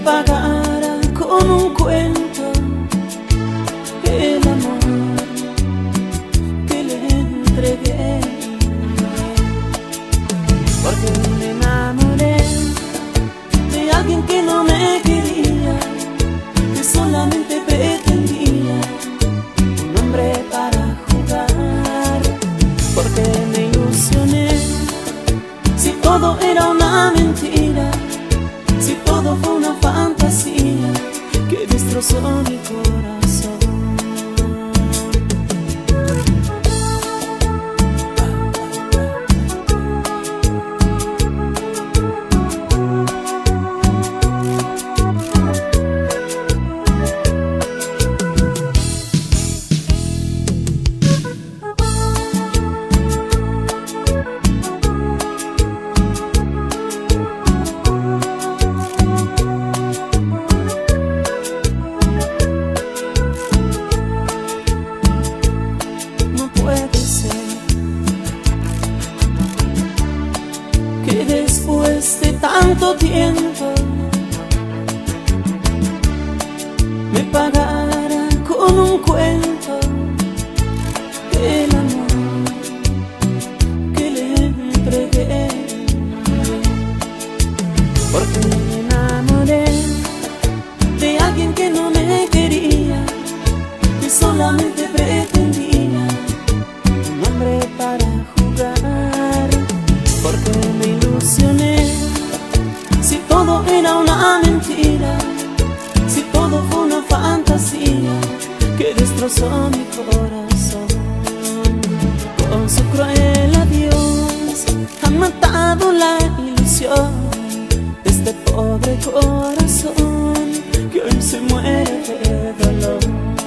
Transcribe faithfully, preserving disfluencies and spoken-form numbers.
pagara con un cuento el amor que le entregué, porque me enamoré de alguien que no me quería, que solamente pretendía un hombre para jugar, porque me ilusioné. Si todo era una mentira, si todo fue una fantasía que destrozó mi corazón. Que después de tanto tiempo me pagara con un cuento el amor que le entregué, porque me enamoré de alguien que no me quería, que solamente pretendía un hombre para jugar, porque me ilusioné. Si todo era una mentira, si todo fue una fantasía que destrozó mi corazón, con su cruel adiós ha matado la ilusión de este pobre corazón que hoy se muere de dolor.